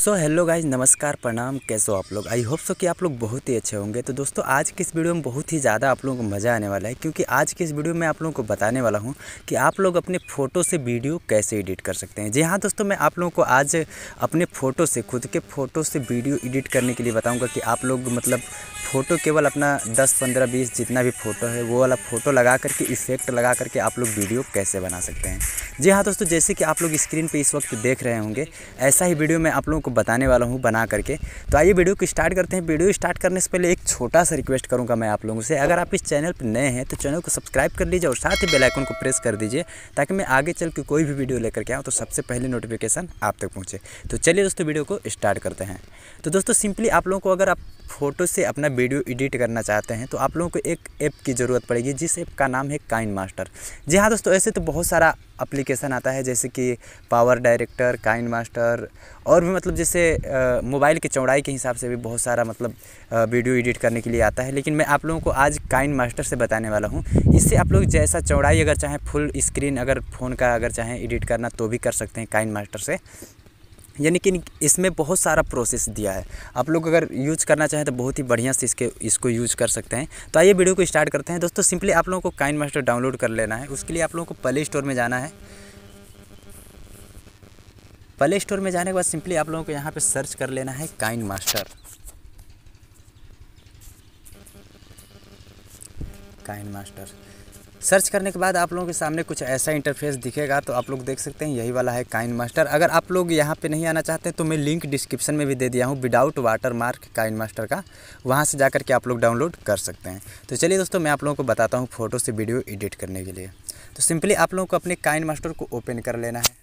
Hello guys, नमस्कार, प्रणाम। कैसे हो आप लोग? आई होप सो कि आप लोग बहुत ही अच्छे होंगे। तो दोस्तों, आज की इस वीडियो में बहुत ही ज़्यादा आप लोगों को मज़ा आने वाला है, क्योंकि आज की इस वीडियो में आप लोगों को बताने वाला हूं कि आप लोग अपने फ़ोटो से वीडियो कैसे एडिट कर सकते हैं। जी हाँ दोस्तों, मैं आप लोगों को आज अपने फ़ोटो से, खुद के फ़ोटो से वीडियो एडिट करने के लिए बताऊँगा कि आप लोग मतलब फ़ोटो केवल अपना 10, 15, 20 जितना भी फ़ोटो है वो वाला फ़ोटो लगा करके, इफ़ेक्ट लगा करके आप लोग वीडियो कैसे बना सकते हैं। जी हाँ दोस्तों, जैसे कि आप लोग स्क्रीन पे इस वक्त देख रहे होंगे, ऐसा ही वीडियो मैं आप लोगों को बताने वाला हूँ बना करके। तो आइए वीडियो को स्टार्ट करते हैं। वीडियो स्टार्ट करने से पहले एक छोटा सा रिक्वेस्ट करूँगा मैं आप लोगों से, अगर आप इस चैनल पर नए हैं तो चैनल को सब्सक्राइब कर लीजिए और साथ ही बेल आइकन को प्रेस कर दीजिए, ताकि मैं आगे चल के कोई भी वीडियो लेकर के आऊँ तो सबसे पहले नोटिफिकेशन आप तक पहुँचे। तो चलिए दोस्तों, वीडियो को स्टार्ट करते हैं। तो दोस्तों, सिंपली आप लोगों को अगर आप फ़ोटो से अपना वीडियो एडिट करना चाहते हैं तो आप लोगों को एक ऐप की ज़रूरत पड़ेगी, जिस ऐप का नाम है काइनमास्टर। जी हाँ दोस्तों, ऐसे तो बहुत सारा एप्लीकेशन आता है, जैसे कि पावर डायरेक्टर, काइनमास्टर, और भी मतलब जैसे मोबाइल की चौड़ाई के हिसाब से भी बहुत सारा मतलब वीडियो एडिट करने के लिए आता है। लेकिन मैं आप लोगों को आज काइनमास्टर से बताने वाला हूँ। इससे आप लोग जैसा चौड़ाई अगर चाहें, फुल स्क्रीन अगर फ़ोन का अगर चाहें एडिट करना तो भी कर सकते हैं काइनमास्टर से। यानी कि इसमें बहुत सारा प्रोसेस दिया है, आप लोग अगर यूज़ करना चाहें तो बहुत ही बढ़िया से इसको यूज़ कर सकते हैं। तो आइए वीडियो को स्टार्ट करते हैं। दोस्तों, सिंपली आप लोगों को काइनमास्टर डाउनलोड कर लेना है। उसके लिए आप लोगों को प्ले स्टोर में जाना है। प्ले स्टोर में जाने के बाद सिंपली आप लोगों को यहाँ पे सर्च कर लेना है काइनमास्टर। काइनमास्टर सर्च करने के बाद आप लोगों के सामने कुछ ऐसा इंटरफेस दिखेगा। तो आप लोग देख सकते हैं, यही वाला है काइनमास्टर। अगर आप लोग यहाँ पे नहीं आना चाहते तो मैं लिंक डिस्क्रिप्शन में भी दे दिया हूँ, विदाउट वाटरमार्क काइनमास्टर का, वहाँ से जाकर के आप लोग डाउनलोड कर सकते हैं। तो चलिए दोस्तों, मैं आप लोगों को बताता हूँ फ़ोटो से वीडियो एडिट करने के लिए। तो सिंपली आप लोगों को अपने काइनमास्टर को ओपन कर लेना है।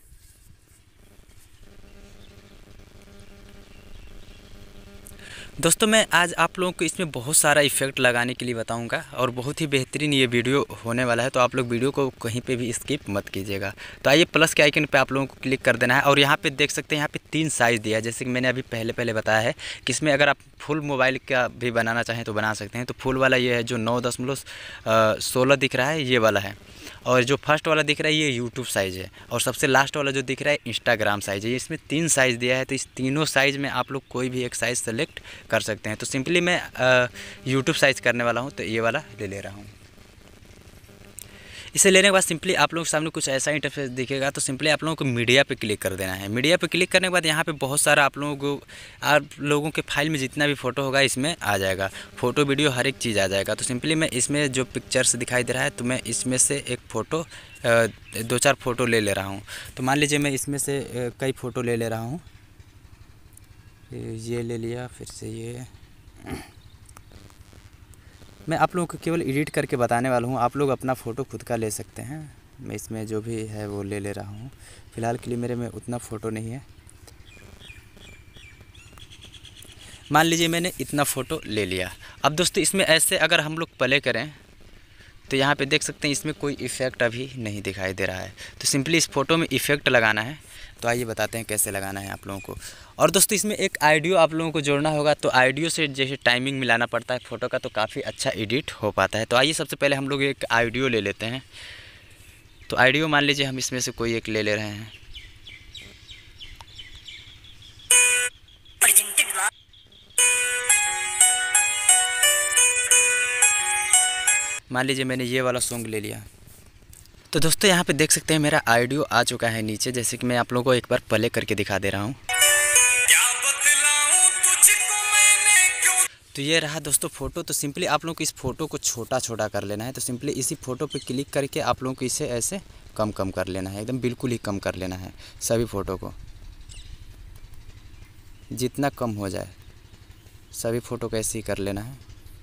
दोस्तों, मैं आज आप लोगों को इसमें बहुत सारा इफ़ेक्ट लगाने के लिए बताऊंगा और बहुत ही बेहतरीन ये वीडियो होने वाला है। तो आप लोग वीडियो को कहीं पे भी स्किप मत कीजिएगा। तो आइए प्लस के आइकन पे आप लोगों को क्लिक कर देना है और यहाँ पे देख सकते हैं, यहाँ पे 3 साइज़ दिया है, जैसे कि मैंने अभी पहले बताया है कि इसमें अगर आप फुल मोबाइल का भी बनाना चाहें तो बना सकते हैं। तो फुल वाला ये है जो 9.16 दिख रहा है, ये वाला है। और जो फर्स्ट वाला दिख रहा है ये यूट्यूब साइज़ है, और सबसे लास्ट वाला जो दिख रहा है इंस्टाग्राम साइज़ है। इसमें 3 साइज़ दिया है, तो इस तीनों साइज़ में आप लोग कोई भी एक साइज़ सेलेक्ट कर सकते हैं। तो सिंपली मैं यूट्यूब साइज़ करने वाला हूँ, तो ये वाला ले रहा हूँ। इसे लेने के बाद सिंपली आप लोगों के सामने कुछ ऐसा इंटरफेस दिखेगा। तो सिंपली आप लोगों को मीडिया पे क्लिक कर देना है। मीडिया पे क्लिक करने के बाद यहाँ पे बहुत सारा आप लोगों के फाइल में जितना भी फ़ोटो होगा इसमें आ जाएगा। फ़ोटो वीडियो हर एक चीज़ आ जाएगा। तो सिंपली मैं इसमें जो पिक्चर्स दिखाई दे रहा है, तो मैं इसमें से एक फ़ोटो 2-4 फ़ोटो ले रहा हूँ। तो मान लीजिए मैं इसमें से कई फ़ोटो ले रहा हूँ। ये ले लिया, फिर से ये। मैं आप लोगों को केवल एडिट करके बताने वाला हूँ, आप लोग अपना फ़ोटो खुद का ले सकते हैं। मैं इसमें जो भी है वो ले रहा हूँ। फ़िलहाल के लिए मेरे में उतना फ़ोटो नहीं है। मान लीजिए मैंने इतना फ़ोटो ले लिया। अब दोस्तों, इसमें ऐसे अगर हम लोग प्ले करें तो यहाँ पे देख सकते हैं इसमें कोई इफ़ेक्ट अभी नहीं दिखाई दे रहा है। तो सिंपली इस फ़ोटो में इफ़ेक्ट लगाना है। तो आइए बताते हैं कैसे लगाना है आप लोगों को। और दोस्तों, इसमें एक ऑडियो आप लोगों को जोड़ना होगा। तो ऑडियो से जैसे टाइमिंग मिलाना पड़ता है फ़ोटो का, तो काफ़ी अच्छा एडिट हो पाता है। तो आइए सबसे पहले हम लोग एक ऑडियो ले लेते हैं। तो ऑडियो मान लीजिए हम इसमें से कोई एक ले रहे हैं। मान लीजिए मैंने ये वाला सॉन्ग ले लिया। तो दोस्तों, यहाँ पे देख सकते हैं मेरा ऑडियो आ चुका है नीचे, जैसे कि मैं आप लोगों को एक बार प्ले करके दिखा दे रहा हूँ। तो ये रहा दोस्तों फ़ोटो। तो सिंपली आप लोगों को इस फ़ोटो को छोटा कर लेना है। तो सिंपली इसी फ़ोटो पे क्लिक करके आप लोगों को इसे ऐसे कम कर लेना है, एकदम बिल्कुल ही कम कर लेना है। सभी फ़ोटो को जितना कम हो जाए सभी फ़ोटो को ऐसे ही कर लेना है।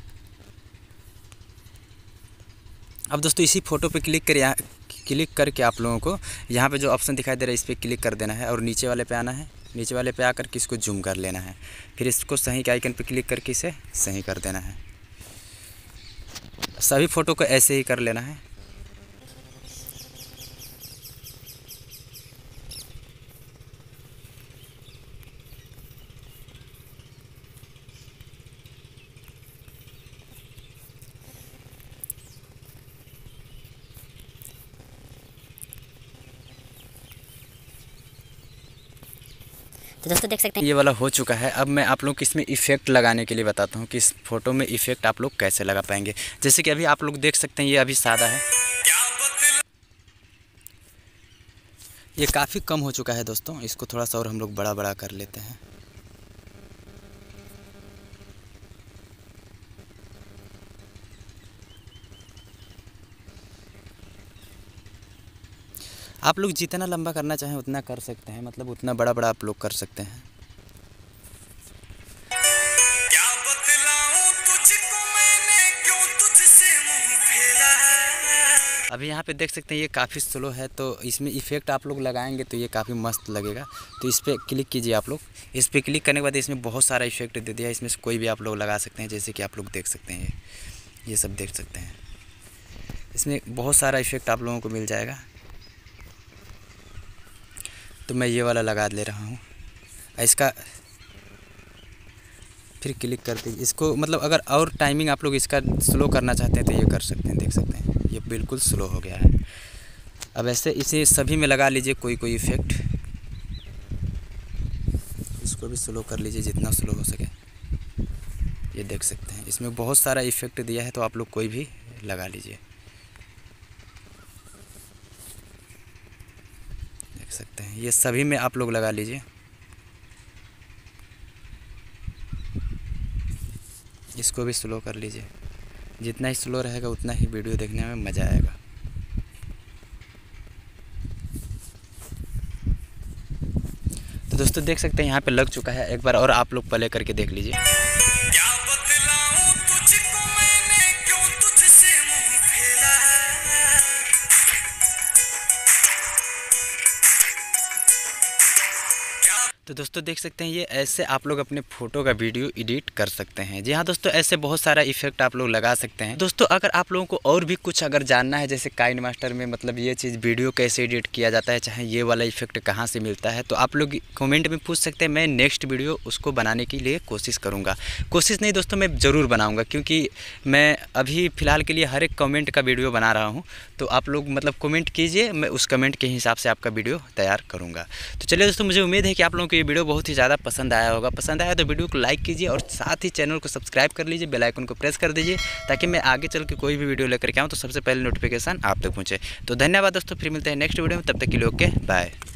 अब दोस्तों, इसी फ़ोटो पे क्लिक करके आप लोगों को यहाँ पे जो ऑप्शन दिखाई दे रहा है इस पर क्लिक कर देना है और नीचे वाले पे आना है। नीचे वाले पे आकर के इसको जूम कर लेना है। फिर इसको सही के आइकन पे क्लिक करके इसे सही कर देना है। सभी फ़ोटो को ऐसे ही कर लेना है। तो दोस्तों देख सकते हैं ये वाला हो चुका है। अब मैं आप लोग को इसमें इफ़ेक्ट लगाने के लिए बताता हूँ कि इस फोटो में इफ़ेक्ट आप लोग कैसे लगा पाएंगे। जैसे कि अभी आप लोग देख सकते हैं ये अभी सादा है, ये काफ़ी कम हो चुका है दोस्तों। इसको थोड़ा सा और हम लोग बड़ा बड़ा कर लेते हैं। आप लोग जितना लंबा करना चाहें उतना कर सकते हैं, मतलब उतना बड़ा बड़ा आप लोग कर सकते हैं। अभी यहाँ पे देख सकते हैं ये काफ़ी स्लो है, तो इसमें इफ़ेक्ट आप लोग लगाएंगे तो ये काफ़ी मस्त लगेगा। तो इस पर क्लिक कीजिए आप लोग। इस पर क्लिक करने के बाद इसमें बहुत सारा इफ़ेक्ट दे दिया है, इसमें से कोई भी आप लोग लगा सकते हैं। जैसे कि आप लोग देख सकते हैं ये सब देख सकते हैं, इसमें बहुत सारा इफ़ेक्ट आप लोगों को मिल जाएगा। तो मैं ये वाला लगा ले रहा हूँ। इसका फिर क्लिक कर दीजिए इसको, मतलब अगर और टाइमिंग आप लोग इसका स्लो करना चाहते हैं तो ये कर सकते हैं। देख सकते हैं ये बिल्कुल स्लो हो गया है। अब ऐसे इसे सभी में लगा लीजिए कोई कोई इफ़ेक्ट। इसको भी स्लो कर लीजिए जितना स्लो हो सके। ये देख सकते हैं इसमें बहुत सारा इफ़ेक्ट दिया है, तो आप लोग कोई भी लगा लीजिए। देख सकते हैं ये सभी में आप लोग लगा लीजिए। इसको भी स्लो कर लीजिए, जितना ही स्लो रहेगा उतना ही वीडियो देखने में मज़ा आएगा। तो दोस्तों देख सकते हैं यहाँ पे लग चुका है। एक बार और आप लोग प्ले करके देख लीजिए। तो दोस्तों देख सकते हैं ये ऐसे आप लोग अपने फ़ोटो का वीडियो एडिट कर सकते हैं। जी हाँ दोस्तों, ऐसे बहुत सारा इफ़ेक्ट आप लोग लगा सकते हैं। दोस्तों अगर आप लोगों को और भी कुछ अगर जानना है, जैसे काइनमास्टर में मतलब ये चीज़ वीडियो कैसे एडिट किया जाता है, चाहे ये वाला इफ़ेक्ट कहाँ से मिलता है, तो आप लोग कमेंट में पूछ सकते हैं। मैं नेक्स्ट वीडियो उसको बनाने के लिए कोशिश करूँगा। कोशिश नहीं दोस्तों, मैं ज़रूर बनाऊँगा, क्योंकि मैं अभी फ़िलहाल के लिए हर एक कमेंट का वीडियो बना रहा हूँ। तो आप लोग मतलब कमेंट कीजिए, मैं उस कमेंट के हिसाब से आपका वीडियो तैयार करूँगा। तो चलिए दोस्तों, मुझे उम्मीद है कि आप लोगों को ये वीडियो बहुत ही ज़्यादा पसंद आया होगा। पसंद आया तो वीडियो को लाइक कीजिए और साथ ही चैनल को सब्सक्राइब कर लीजिए, बेल आइकन को प्रेस कर दीजिए, ताकि मैं आगे चल के कोई भी वीडियो लेकर के आऊँ तो सबसे पहले नोटिफिकेशन आप तक पहुँचे। तो धन्यवाद दोस्तों, फिर मिलते हैं नेक्स्ट वीडियो में। तब तक के लिए ओके बाय।